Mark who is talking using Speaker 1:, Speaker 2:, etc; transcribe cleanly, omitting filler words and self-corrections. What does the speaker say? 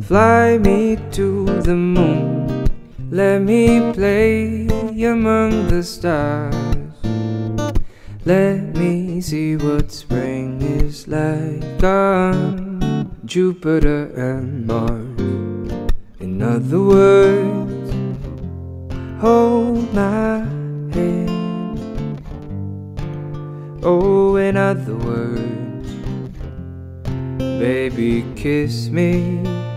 Speaker 1: Fly me to the moon, let me play among the stars. Let me see what spring is like on Jupiter and Mars. In other words, hold my hand. Oh, in other words, baby, kiss me.